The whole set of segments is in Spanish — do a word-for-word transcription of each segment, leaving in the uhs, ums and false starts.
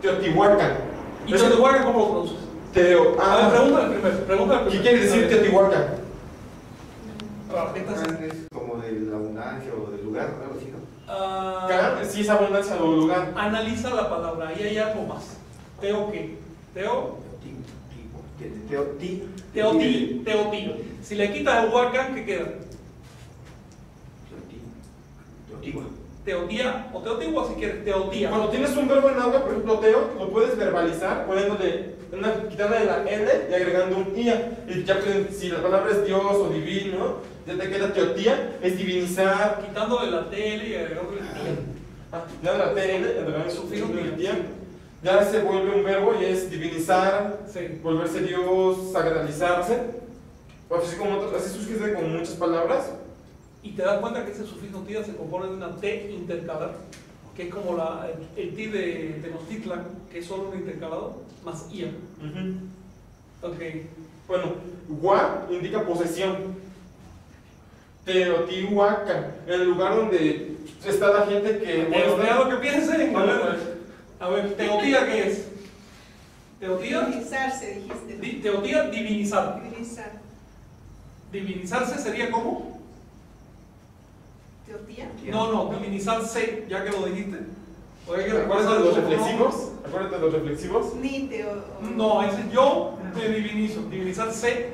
Teotihuacán. ¿Y Teotihuacán cómo lo pronuncias? Teo. Ah, a ver, pregúntale primero. Pregúntale primero. ¿Qué quiere decir Teotihuacán? Ah, esta Es como de la abundancia o del lugar, algo así, ¿no? Ah, Can, sí es abundancia o lugar. analiza la palabra, ahí hay algo más. ¿Teo qué? ¿Teo? Teoti. Teotí, teotí. Si le quitas el huacán, ¿qué queda? Teotigua. Teotía o teotigua si quieres, teotía. Cuando tienes un verbo en auga, por ejemplo, teo, lo puedes verbalizar poniéndole una, quitándole la N y agregando un ia. Y ya pueden, si la palabra es Dios o divino, ya te queda teotía, es divinizar. Quitándole la T L y agregándole el tía. Ah, ya la T N, agregando Su su fijo tía. Ya se vuelve un verbo y es divinizar, Sí. volverse Dios, sacralizarse. Así, como, así sucede con muchas palabras. Y te das cuenta que ese sufijo tía se compone de una T intercalada, que es como la, el, el ti de Tenochtitlan, que es solo un intercalado, más ia. Uh-huh. Ok. Bueno, gua indica posesión. Teotihuacán, el lugar donde está la gente que... Bueno, vea lo que piensen. Bueno, A ver, a ver, teotía, ¿qué es? Teotía. Divinizarse, dijiste. Di, teotía, divinizar. Divinizar. Divinizarse sería ¿cómo? Teotía. No, no, divinizarse, ya que lo dijiste. Oye, que ¿Acuérdate de los reflexivos? ¿Acuérdate de los reflexivos? Ni teo. No, ese yo me divinizo. Divinizarse.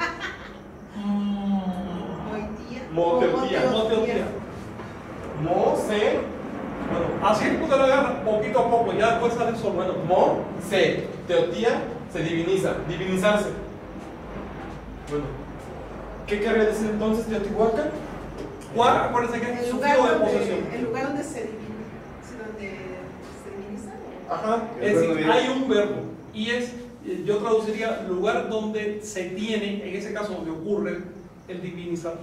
Moitía. Moteotía. Moteotía. Mo, se, bueno, Así es que usted lo agarra poquito a poco, ya después sale solo. bueno, mo, se, teotía, se diviniza, divinizarse. Bueno, ¿qué querría decir entonces Teotihuacán? Juan, acuérdense que es El su lugar, fijo de donde, posesión. el lugar donde se divina. Donde se diviniza. Ajá. Es decir, hay un verbo y es, eh, yo traduciría lugar donde se tiene, en ese caso donde ocurre el divinizar.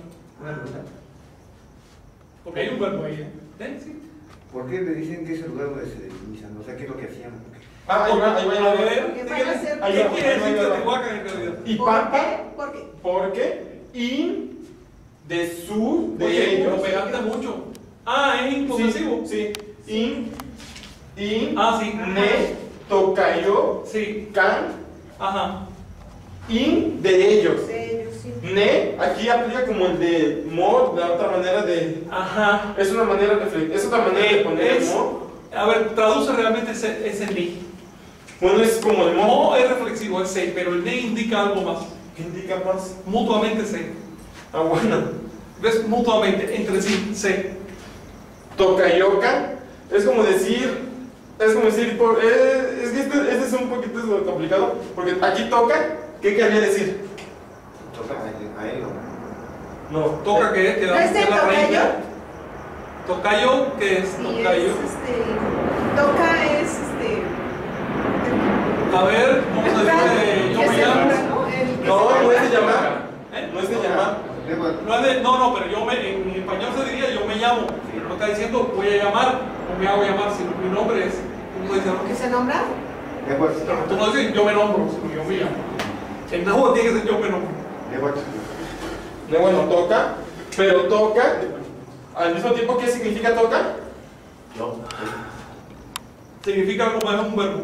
Porque hay un verbo ahí, ¿eh? ¿Eh? Sí. ¿Por qué le dicen que es el lugar donde se divinizan? O sea, ¿qué es lo que hacían? Ah, ahí va, ahí va, ahí va. A ver, Porque ¿qué van a quiere- ser- ¿qué Ahí va, quiere ahí va, ahí decir va. Teotihuacán en realidad? Y ¿Por pampa, qué? ¿Por qué? porque in, de su, de Oye, ellos. lo pegaste mucho. Ah, es imposesivo. Sí, sí. In, in, Ah, sí. ne, tocayo, Sí. can, Ajá. in, de ellos. De ellos, sí. Ne, aquí aplica como el de mo, la otra manera de... Ajá. Es una manera de, es otra manera de poner el Es- mo. A ver, traduce realmente ese, ese ni. Bueno, es como el mo. Mo es reflexivo, es se, pero el ne indica algo más. ¿Qué indica más? Mutuamente se. Ah, bueno. ¿Ves? Mutuamente, entre sí, se. Tocayoca, es como decir, es como decir, por, eh, es que este, este es un poquito complicado, porque aquí toca, ¿qué querría decir? Toca a él, ¿no? No, Toca que es, que ¿No da es el que la raíz. tocayo? Tocayo, ¿qué es? Sí, Tocayo. es, este, toca es este. A ver, ¿cómo se dice? Yo que me se llamo. nombra, ¿no? El que no, se no es de nombra. llamar, ¿Eh? no es de llamar. Lengua. No, es de- no, no, pero yo me, en español se diría yo me llamo. No está diciendo voy a llamar o me hago llamar, sino mi nombre es. ¿Cómo dice? ¿Que se nombra? Lengua. Tú no dices yo me nombro, sino yo me llamo. En náhuatl tiene que ser yo me nombro. Lengua. No, bueno, toca, pero toca, al mismo tiempo, ¿qué significa toca? Yo. Significa algo más, es un verbo.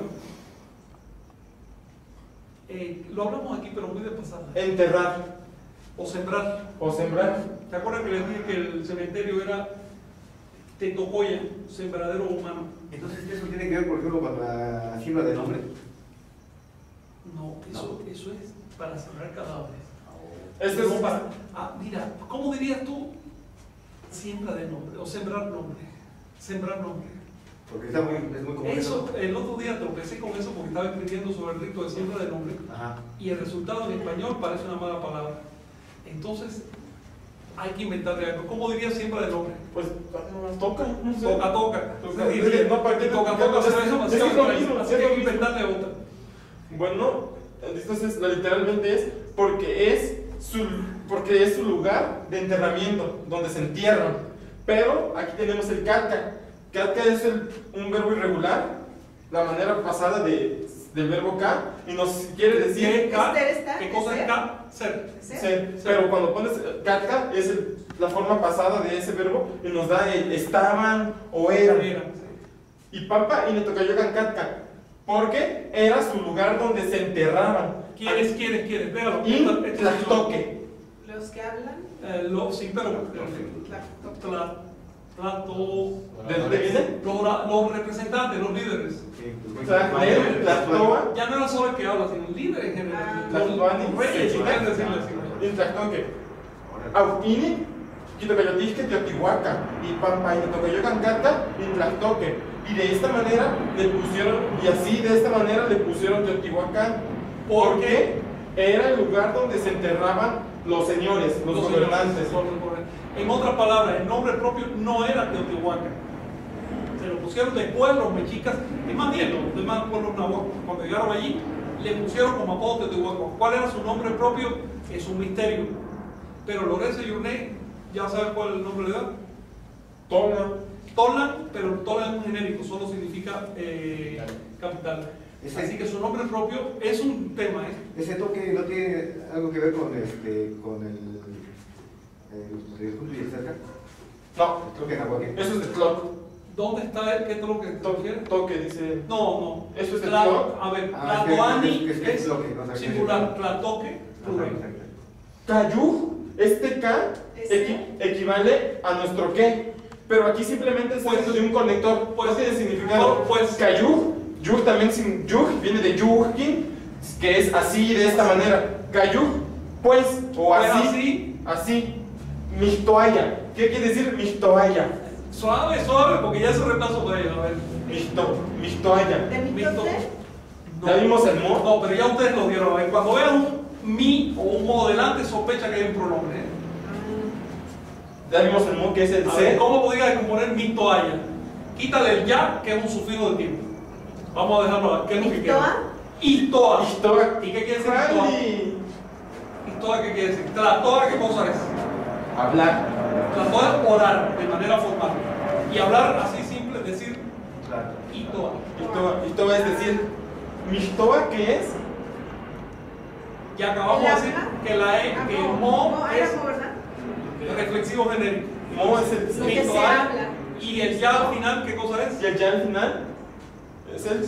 Eh, lo hablamos aquí, pero muy de pasada. Enterrar O sembrar. o sembrar. ¿Te acuerdas que les dije que el cementerio era Tetocoya, sembradero humano? Entonces, ¿eso tiene que ver, por ejemplo, con la siembra de nombre? No, eso, eso es para sembrar cadáveres. Este No es para. Ah, mira, ¿cómo dirías tú? Siembra de nombre o sembrar nombre. Sembrar nombre. Porque está muy, es muy común. Eso, el otro día tropecé con eso porque estaba escribiendo sobre el rito de siembra de nombre Ajá. y el resultado en español parece una mala palabra. Entonces, hay que inventarle algo. ¿Cómo diría siembra de nombre? Pues, toca, no sé. Toca, toca. Toca. Se diría, No, ¿para qué toca, toca? toca, pero eso Es- demasiado es lo extraño. mismo, Así es que lo hay que mismo. inventarle otra. Bueno, entonces literalmente es porque es su, porque es su lugar de enterramiento, donde se entierran. Pero aquí tenemos el catka. Catka es el- un verbo irregular, la manera pasada de, del verbo ka, y nos quiere ¿Qué, decir K? Este está, ¿Qué cosa es ser. K? Ser. ¿Ser? ser. Pero cuando pones catka es el- la forma pasada de ese verbo y nos da el estaban o eran. Era, sí. Y pampa y ne tocayocan catka. porque era su lugar donde se enterraban. ¿Quiénes, quiénes, quiénes? Véalo. Intlactoque. Los que hablan, Eh, lo, sí, pero. Tlactoque. Tla- Tlato. ¿De dónde viene? Los, los representantes, los líderes. Tlacnel, Tlactoa, Ya no era solo el que habla, sino el líder en general. Ah. Los, Tlactoani, los reyes, si quieren decirle así. Intlactoque. Auquini, Quitocayotisque, Teotihuaca, y Pampa, y Tocayocancata, Intlactoque. Y de esta manera le pusieron, y así de esta manera le pusieron Teotihuacán, porque era el lugar donde se enterraban los señores, los, Los gobernantes. señores, en otras palabras, el nombre propio no era Teotihuacán. Se lo pusieron después los mexicas, y más bien los demás pueblos nahuatl, cuando llegaron allí, le pusieron como apodo Teotihuacán. ¿Cuál era su nombre propio? Es un misterio. Pero Lorenzo Yurné, ya sabe cuál nombre le da. Tona. Tolan, pero Tolan es un genérico, solo significa eh, capital. Ese- Así que su nombre propio es un tema, ¿eh? Ese toque no tiene algo que ver con este con el el, el punto y el cerca. No, El toque nahuatl. eso es de Tloc. ¿Dónde está él? ¿Qué es lo que te Toque, refiere? toque, dice. No, no. Eso es de Tla- Tloc. A ver, Ah, Tlatoani es que- es que es es Tloque, o sea, que- singular, Tlatoque, plural. Cayú, este K Ese. equi- equivale a nuestro que, pero aquí simplemente está Pues- hablando de un conector, pues- no tiene significado. pues- Cayú, yug también sin yug, viene de yugkin, que es así, de esta manera. Cayú, pues, o Pues así, así. así. Mistoaya, ¿qué quiere decir mistoaya? Suave, suave, porque ya se reemplazo de ella. A ver. Misto, mistoaya. de Mito. mitote, ¿Ya vimos el mo? No, pero ya ustedes lo vieron. A ver, cuando vean un mi o un mo delante, sospecha que hay un pronombre. ¿eh? Ya vimos el mo, que es el A ver, C. ¿cómo podría descomponer mi toalla? Quítale el ya, que es un sufijo de tiempo. Vamos a dejarlo aquí. ¿Qué es lo que Mitoa. queda? Istoa. Mistoa. ¿Y qué quiere decir Istoa? Ay, Istoa, ¿qué quiere decir? Tlatoa, ¿qué cosa es? hablar. Tlatoa es orar de manera formal. Y hablar así simple, decir Claro. Itoa. Mistoa, Mistoa es decir, Mistoa, ¿qué es? Ya acabamos de ¿El decir habla? que la E, Ah, que no, mo no, era es mo, ¿verdad? reflexivo genérico. Mo es el Lo que se Mitoa. habla. Y el ya al final, ¿qué cosa es? Y el ya al final es el,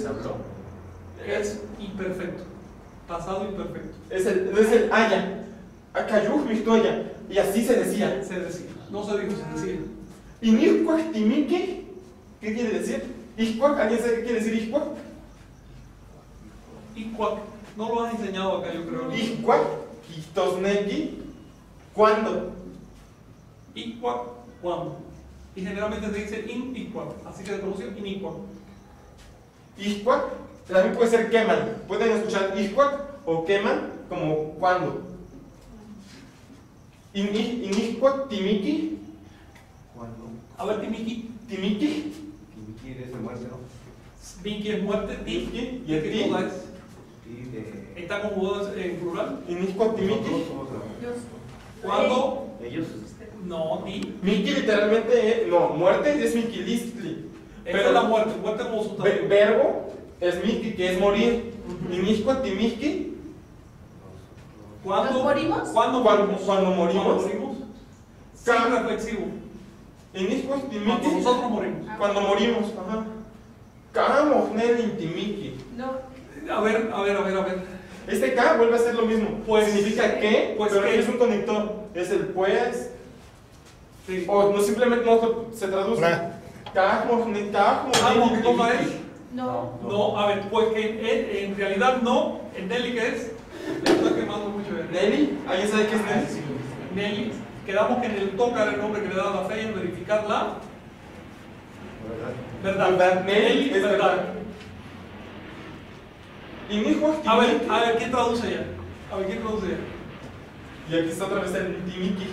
Es imperfecto. Pasado imperfecto. es el, es el haya. Acayuj mistoya. Y así se decía. Se decía. No se dijo, se decía. Y Nihcuac timique, ¿qué quiere decir? Ihcuac, ¿alguien sabe qué quiere decir Ihcuac? Icuac. No lo has enseñado acá, yo creo. Ihcuac, Quistosneki, ¿cuándo? Icuac, cuando. Y generalmente se dice in icuac. Así que se pronuncia in icuac. Ihcuac también puede ser queman. Pueden escuchar Ihcuac o queman como cuándo. Inihcuac timiki, Cuando A ver, Timiki. timiki, Kimiki es de muerte, ¿no? Vinki es muerte. Ti. Timiki, y el ¿Qué ti. cosa es? Y de Está conjugado en plural. Inihcuac timiki. nosotros somos la- Los- ¿Cuándo? ellos. No, ti. Miki literalmente, eh, no, muerte es mikilistli. Esa Pero es la muerte. Muerte como Ve- sustantivo. verbo es miki, que es morir. Ujú. Inihcuac timiki, ¿Cuándo? ¿Nos morimos? ¿Cuándo Cuando- morimos? cuando morimos. ¿Cuándo morimos? Sí, Ca- reflexivo. Inihcuac Cuando timiki, nosotros morimos. cuando morimos. Ajá. Kamohnel intimiki. No, A ver, a ver, a ver, a ver. Este K vuelve a ser lo mismo. Pues- significa que, pues pero que- no es un conector. Es el pues. Sí. O no simplemente no se traduce. Hola. Kamohnel Ah, no, ¿qué cosa es? no. No, a ver, pues que en, en realidad no. El Nelly, ¿qué es? Le está quemando mucho. ¿eh? Nelly, ¿alguien sabe qué es Nelly? Nelly. Quedamos que en el tocar el nombre que le da la fe y en verificar la ¿Verdad? verdad. Verdad, Nelly es verdad. Inihcuac A ver, timiki. a ver, ¿quién traduce ya? A ver, ¿quién traduce ya? Y aquí está otra vez el timiki.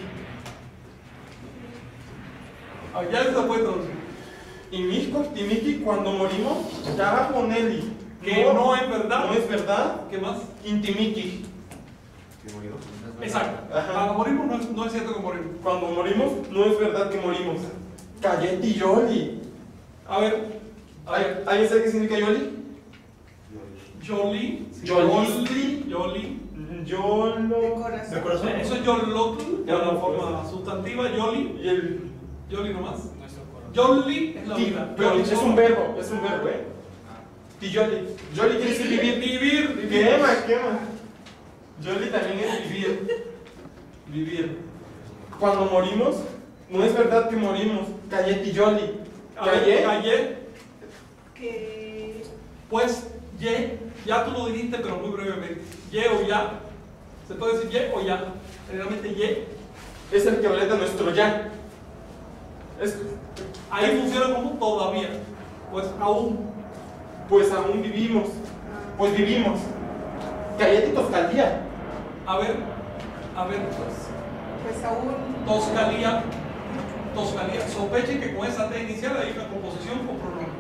A ver, ya se puede traducir. Inihcuac timiki, cuando morimos, Kamohneli. Que no es verdad. No es verdad. ¿Qué más? Intimiki. ¿Que murió? Exacto. Ajá. Cuando morimos no es, no es cierto que morimos. Cuando morimos, no es verdad que morimos. Cayeti Yoli. A ver, a ver. ¿Alguien sabe qué significa Yoli? Jolly. Yolistli. Jolly. De Yolo. corazón. De corazón. Eso es Yolotl, ya la forma sustantiva. Jolly. Y el. Jolly nomás. Jolly es la Ti- vida. pero Jolly es solo. un verbo, es un verbo, ¿eh? Tiyoli. Yoli quiere decir vivir. Vivir, vivir. Quema, quema. Yoli también es vivir. Vivir. Cuando morimos, no es verdad que morimos. Callé Tiyoli. A ver, Callé. Callé. Que. Pues, ye, ya tú lo dijiste, pero muy brevemente. Ye o ya. Se puede decir ye o ya. Generalmente ye. Es el que ableta nuestro ya. Es, Ahí funciona como todavía. Pues aún. pues aún vivimos. Pues vivimos. Callé Toscaldía. A ver, a ver, pues. Pues aún. Toscalía. Toscalía. Sospeche que con esa T inicial hay una composición o pronombre.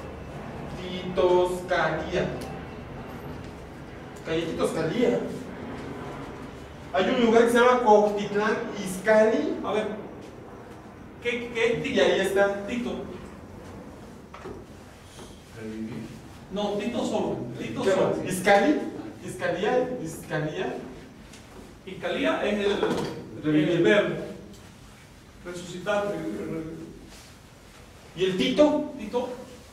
Titoscalía. Callé Titoscalía. Hay un lugar que se llama Coctitlán Izcalli. A ver. ¿Qué, qué Tito? Y ahí está. Tito. No, Tito solo. Tito ¿Qué solo. más? Izcalli. Izcalía. Izcalía. Y Calía es el, Revivir. el verbo. Resucitar. re- re- ¿Y el Tito? Tito.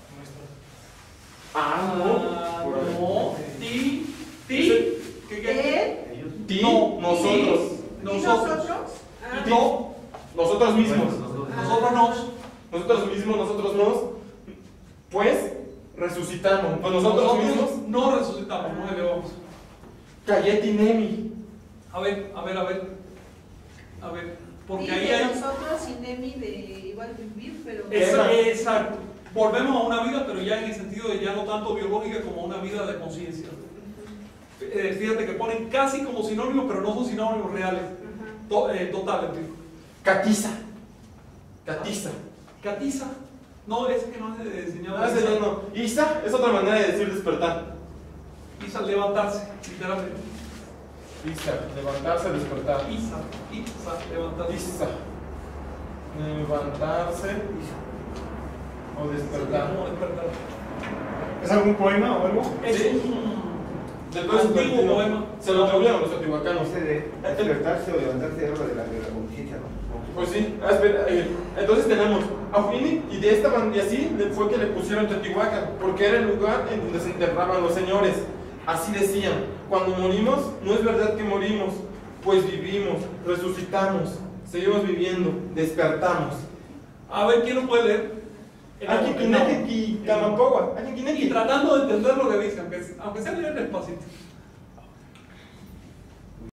Ah, Ah, no. Por ahí. no. Ti. Ti. ¿Qué qué? Él. Ti, No, nosotros. ¿Y Nosotros. nosotros? Ah, Y no. Nosotros mismos. Nosotros nos. Nosotros mismos, nosotros nos. Pues resucitamos. Pues nosotros mismos. no resucitamos, no elevamos. Calleti Nemi. A ver, a ver, a ver. A ver. Porque y ahí de hay. nosotros y Nemi de igual vivir, pero. Esa- Exacto. Volvemos a una vida, pero ya en el sentido de ya no tanto biológica como una vida de conciencia. Eh, fíjate que ponen casi como sinónimos, pero no son sinónimos reales. Ajá. To- eh, totales, digo. Catiza. Catiza. Catiza. No, ese que no es de enseñado. Ah, ese ya no. Isa es otra manera de decir despertar. Isa, levantarse, literalmente. Isa, levantarse, despertar. Isa, Isa, levantarse. Isa. Levantarse o despertar. ¿Cómo despertar? ¿Es algún poema o algo? Es Sí. un Después antiguo antiguo poema. Se lo atribuyeron los teotihuacanos. Ese de despertarse o levantarse habla de la, de la conciencia, ¿no? Pues sí, ah, espera, eh, entonces tenemos a Huini y de esta banda y así le- fue que le pusieron Teotihuacán, porque era el lugar en donde se enterraban los señores. Así decían, cuando morimos, no es verdad que morimos, pues vivimos, resucitamos, seguimos viviendo, despertamos. A ver, ¿quién lo puede leer? En Aquí el- en el- Kineki Kamapowa, aquí Y Kineki. tratando de entender lo que dice, aunque, aunque sea leer despacito.